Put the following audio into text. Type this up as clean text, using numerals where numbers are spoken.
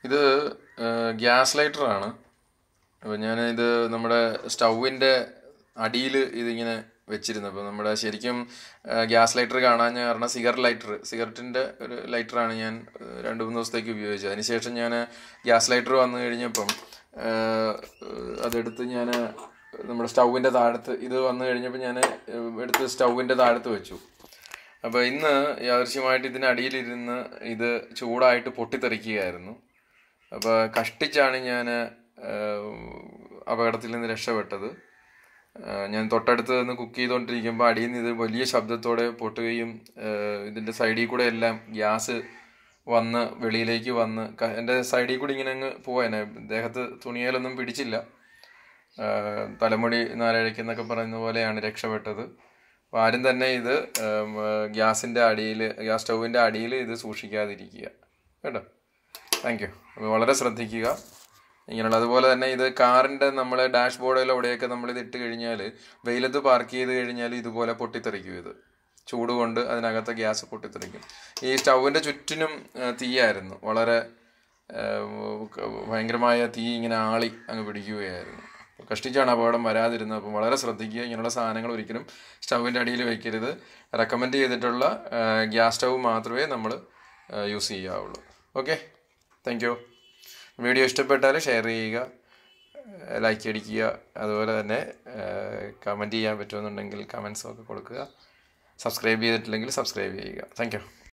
ഇത് ഗ്യാസ് ലൈറ്ററാണ്. അപ്പോൾ ഞാനിത് നമ്മുടെ സ്റ്റൗവിൻ്റെ അടിയിൽ ഇതിങ്ങനെ വെച്ചിരുന്നു. അപ്പോൾ നമ്മുടെ ശരിക്കും ഗ്യാസ് ലൈറ്റർ കാണാൻ കാരണം സിഗരറ്റിൻ്റെ ഒരു ലൈറ്ററാണ് ഞാൻ 2-3 ദിവസത്തേക്ക് ഉപയോഗിച്ചത്. അതിനുശേഷം ഞാൻ ഗ്യാസ് ലൈറ്റർ വന്നു കഴിഞ്ഞപ്പം അതെടുത്ത് ഞാൻ നമ്മുടെ സ്റ്റൗവിൻ്റെ താഴത്ത് ഇത് വന്നു കഴിഞ്ഞപ്പോൾ ഞാൻ എടുത്ത് സ്റ്റൗവിൻ്റെ താഴത്ത് വെച്ചു. അപ്പോൾ ഇന്ന് യാദൃശ്യമായിട്ട് ഇതിനടിയിലിരുന്ന് ഇത് ചൂടായിട്ട് പൊട്ടിത്തെറിക്കുകയായിരുന്നു. അപ്പോൾ കഷ്ടിച്ചാണ് ഞാൻ അപകടത്തിൽ നിന്ന് രക്ഷപ്പെട്ടത്. ഞാൻ തൊട്ടടുത്ത് നിന്ന് കുക്ക് ചെയ്തുകൊണ്ടിരിക്കുമ്പോൾ അടിയിൽ നിന്ന് ഇത് വലിയ ശബ്ദത്തോടെ പൊട്ടുകയും ഇതിൻ്റെ സൈഡിൽ കൂടെ എല്ലാം ഗ്യാസ് വന്ന് വെളിയിലേക്ക് വന്ന് എൻ്റെ സൈഡിൽ കൂടി ഇങ്ങനെ അങ്ങ് പോവാനെ. ദേഹത്ത് തുണിയിലൊന്നും പിടിച്ചില്ല. തലമുടി നാലഴയ്ക്കെന്നൊക്കെ പറയുന്ന പോലെയാണ് രക്ഷപ്പെട്ടത്. അപ്പോൾ ആരും തന്നെ ഇത് ഗ്യാസ് സ്റ്റൗവിൻ്റെ അടിയിൽ ഇത് സൂക്ഷിക്കാതിരിക്കുക കേട്ടോ. Thank you. അപ്പോൾ വളരെ ശ്രദ്ധിക്കുക ഇങ്ങനെയുള്ള. അതുപോലെ തന്നെ ഇത് കാറിൻ്റെ നമ്മളെ ഡാഷ് ബോർഡിലൂടെയൊക്കെ നമ്മളിത് ഇട്ട് കഴിഞ്ഞാൽ വെയിലത്ത് പാർക്ക് ചെയ്ത് കഴിഞ്ഞാൽ ഇതുപോലെ പൊട്ടിത്തെറിക്കും. ഇത് ചൂട് കൊണ്ട് അതിനകത്തെ ഗ്യാസ് പൊട്ടിത്തെറിക്കും. ഈ സ്റ്റൗവിൻ്റെ ചുറ്റിനും തീയായിരുന്നു. വളരെ ഭയങ്കരമായ തീ ഇങ്ങനെ ആളി അങ്ങ് പിടിക്കുകയായിരുന്നു. കഷ്ടിച്ചാണ് അപകടം വരാതിരുന്നത്. അപ്പം വളരെ ശ്രദ്ധിക്കുക. ഇങ്ങനെയുള്ള സാധനങ്ങൾ ഒരിക്കലും സ്റ്റൗവിൻ്റെ അടിയിൽ വയ്ക്കരുത്. റെക്കമെൻഡ് ചെയ്തിട്ടുള്ള ഗ്യാസ് സ്റ്റൗ മാത്രമേ നമ്മൾ യൂസ് ചെയ്യാവുള്ളൂ. Okay, thank you. വീഡിയോ ഇഷ്ടപ്പെട്ടാൽ ഷെയർ ചെയ്യുക, ലൈക്ക് അടിക്കുക. അതുപോലെ തന്നെ കമൻറ്റ് ചെയ്യാൻ പറ്റുമെന്നുണ്ടെങ്കിൽ കമൻസൊക്കെ കൊടുക്കുക. സബ്സ്ക്രൈബ് ചെയ്തിട്ടില്ലെങ്കിൽ സബ്സ്ക്രൈബ് ചെയ്യുക. Thank U.